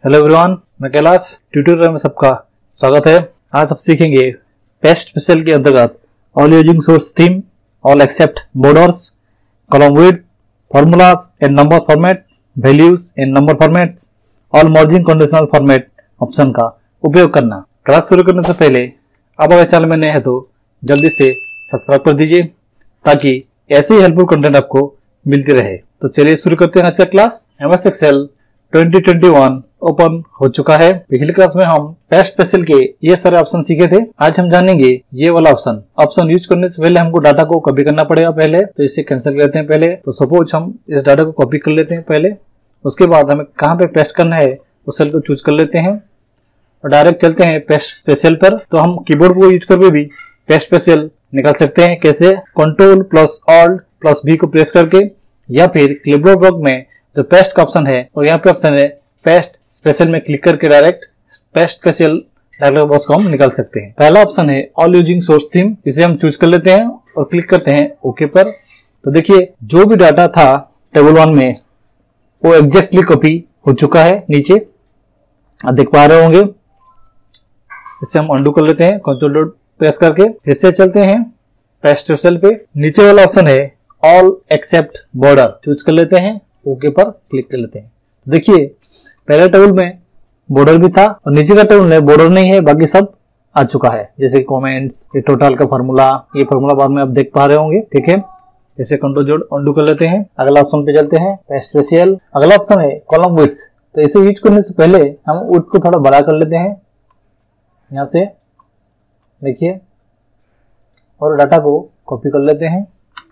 Hello everyone, मैं Kailash tutorial में सबका स्वागत है। आज आप सीखेंगे पेस्ट स्पेशल के अंतर्गत all using source theme, all except borders, column width, formulas in number format, values in number formats, all merging conditional format option का उपयोग करना। क्लास शुरू करने से पहले आप अगर चैनल में नए हैं तो जल्दी से सब्सक्राइब कर दीजिए ताकि ऐसे ही हेल्पफुल कंटेंट आपको मिलती रहे। तो चलिए शुरू करते हैं आज का क्लास। एमएस एक्सेल 2021 ओपन हो चुका है। पिछली क्लास में हम पेस्ट स्पेशल के ये सारे ऑप्शन सीखे थे। आज हम जानेंगे ये वाला ऑप्शन यूज करने से पहले हमको डाटा को कॉपी करना पड़ेगा पहले, तो इसे कैंसिल कर लेते हैं पहले। तो सपोज हम इस डाटा को कॉपी कर लेते हैं पहले, उसके बाद हमें कहाँ पे पेस्ट करना है उस सेल को चूज कर लेते हैं और डायरेक्ट चलते हैं पेस्ट स्पेशल पर। तो हम कीबोर्ड को यूज करके भी पेस्ट स्पेशल निकाल सकते हैं। कैसे? Control plus alt plus B को प्रेस करके, या फिर क्लिपबोर्ड ब्लॉक में जो पेस्ट का ऑप्शन है और यहाँ पे ऑप्शन है पेस्ट स्पेशल में क्लिक करके direct paste special dialog box को हम निकाल सकते हैं। पहला ऑप्शन है ऑल यूजिंग सोर्स थीम, इसे हम चूज कर लेते हैं और क्लिक करते हैं ओके पर। तो देखिए जो भी डाटा था टेबल 1 में वो एग्जैक्टली कॉपी हो चुका है नीचे, आप देख पा रहे होंगे। इसे हम अंडू कर लेते हैं कंट्रोल प्रेस करके, फिर से चलते हैं पेस्ट स्पेशल पे। नीचे वाला ऑप्शन है ऑल एक्सेप्ट बॉर्डर, चूज कर लेते हैं ओके पर क्लिक कर लेते हैं। देखिए पहले टेबल में बॉर्डर भी था और नीचे का टेबल में बॉर्डर नहीं है, बाकी सब आ चुका है, जैसे कमेंट्स, ये टोटल का फार्मूला, ये फार्मूला बाद में आप देख पा रहे होंगे। ठीक है, जैसे कंट्रोल जोड़ अंडू कर लेते हैं। अगला ऑप्शन पे चलते हैं पेस्ट स्पेशल। अगला ऑप्शन है कॉलम विड्थ। तो इसे यूज करने से पहले हम विड्थ को थोड़ा बड़ा कर लेते हैं यहाँ से, देखिए, और डाटा को कॉपी कर लेते हैं।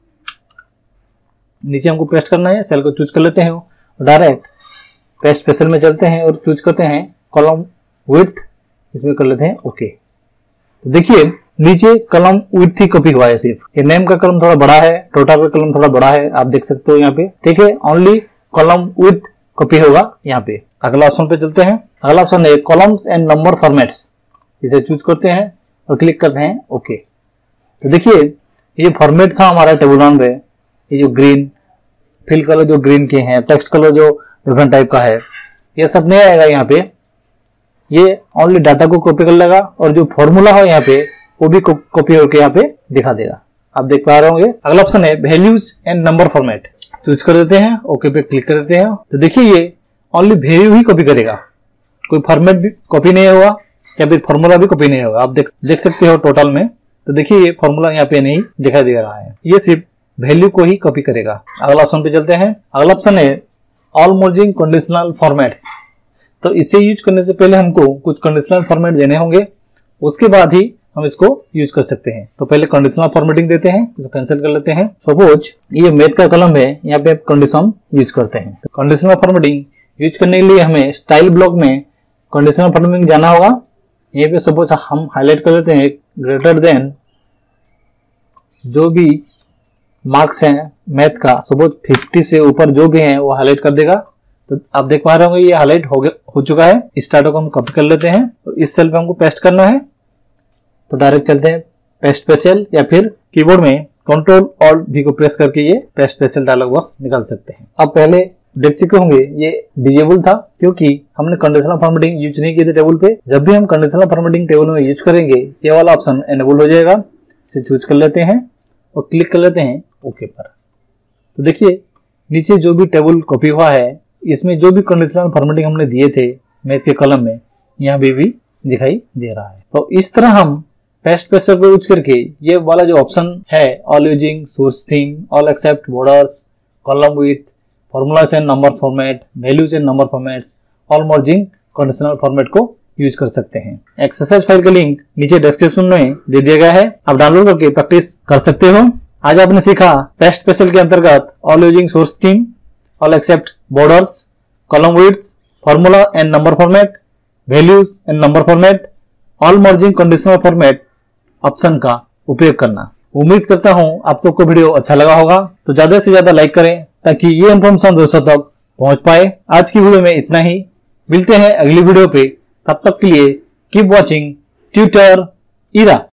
नीचे हमको पेस्ट करना है, सेल को चूज कर लेते हैं और डायरेक्ट पेस्ट स्पेशल में चलते हैं और चूज करते हैं कॉलम विड्थ, इसमें कर लेते हैं ओके। तो देखिए नीचे कॉलम विड्थ ही कॉपी हुआ है, सिर्फ ये नेम का कॉलम थोड़ा बड़ा है, टोटल का कॉलम थोड़ा बड़ा है, आप देख सकते हो यहाँ पे। ठीक है, ओनली कॉलम विड्थ कॉपी होगा यहाँ पे। अगला ऑप्शन पे चलते हैं। अगला ऑप्शन है कॉलम्स एंड नंबर फॉर्मेट्स, इसे चूज करते हैं और क्लिक करते हैं ओके। तो देखिए ये फॉर्मेट था हमारा टेबल 1 में, ये जो ग्रीन फिल कलर जो ग्रीन के हैं, टेक्स्ट कलर जो डिफरेंट टाइप का है, ये सब नहीं आएगा यहाँ पे। ये ओनली डाटा को कॉपी कर लेगा और जो फॉर्मूला हो यहाँ पे वो भी कॉपी होकर यहाँ पे दिखा देगा, आप देख पा रहे होंगे। अगला ऑप्शन है values and number format, choose कर देते हैं ओके पे क्लिक कर देते हैं। तो देखिए ये ओनली वैल्यू ही कॉपी करेगा, कोई फॉर्मेट भी कॉपी नहीं होगा या फिर फॉर्मूला भी कॉपी नहीं होगा, आप देख सकते हो टोटल में। तो देखिए ये फॉर्मूला यहाँ पे नहीं दिखाई दे रहा है, ये सिर्फ वैल्यू को ही कॉपी करेगा। अगला ऑप्शन पे चलते हैं। अगला ऑप्शन है ऑल मर्जिंग कंडीशनल फॉर्मेट्स। तो इसे यूज करने से पहले हमको कुछ कंडीशनल फॉर्मेट देने होंगे, उसके बाद ही हम इसको यूज कर सकते हैं। तो पहले कंडीशनल फॉर्मेटिंग देते हैं, इसको कैंसिल कर लेते हैं। सपोज ये मैथ का कॉलम है, यहाँ पे कंडीशन यूज करते हैं। तो कंडीशनल फॉर्मेटिंग यूज करने के लिए हमें स्टाइल ब्लॉक में कंडीशनल फॉर्मेटिंग जाना होगा। यहाँ पे सपोज हम हाईलाइट कर लेते हैं ग्रेटर देन, जो भी मार्क्स हैं मैथ का, सपोज 50 से ऊपर जो भी हैं वो हाईलाइट कर देगा। तो आप देख पा रहे होंगे ये हाईलाइट हो चुका है। इस डाटा को हम कॉपी कर लेते हैं और इस सेल पे हमको पेस्ट करना है। तो डायरेक्ट चलते हैं पेस्ट स्पेशल, या फिर कीबोर्ड में कंट्रोल ऑल्ट भी को प्रेस करके ये पेस्ट स्पेशल डायलॉग बॉक्स निकाल सकते हैं। अब पहले देख चुके होंगे ये डिजेबल था क्योंकि हमने कंडीशनल फॉर्मेटिंग यूज नहीं की थी टेबल पे। जब भी हम कंडीशनल फॉर्मेटिंग टेबल में यूज करेंगे ये वाला ऑप्शन एनेबल हो जाएगा। इसे चूज कर लेते हैं और क्लिक कर लेते हैं ओके पर। तो देखिए नीचे जो भी टेबल कॉपी हुआ है, इसमें जो भी कंडीशनल फॉर्मेटिंग हमने दिए थे मैथ के कॉलम में, यहाँ भी दिखाई दे रहा है। तो इस तरह हम पेस्ट स्पेशल को यूज करके ये वाला जो ऑप्शन है all using source theme, all except borders, column width, formulas and number format, values and number formats, all merging conditional format को यूज कर सकते हैं। एक्सरसाइज फाइल का लिंक नीचे डिस्क्रिप्शन में दे दिया गया है, आप डाउनलोड करके प्रैक्टिस कर सकते हो। आज आपने सीखा पेस्ट स्पेशल के अंतर्गत all using source theme, all except borders, column width, formula and number format, values and number format, all merging conditional format option का उपयोग करना। उम्मीद करता हूं आप सबको वीडियो अच्छा लगा होगा। तो ज्यादा से ज्यादा लाइक करें ताकि ये इन्फॉर्मेशन दोस्तों तक पहुंच पाए। आज की वीडियो में इतना ही, मिलते हैं अगली वीडियो पे, तब तक के लिए कीप वॉचिंग ट्यूटर इरा।